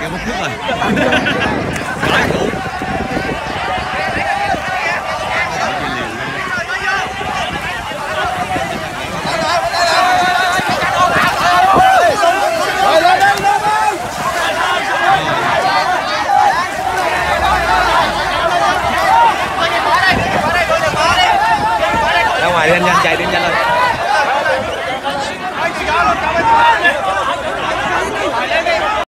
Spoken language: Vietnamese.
kêu mất nước rồi. Cái đủ. Ra ngoài đi anh nhanh chạy